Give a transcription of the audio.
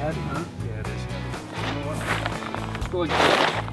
heavy, huh? Yeah, it is heavy. You know what? Let's go again.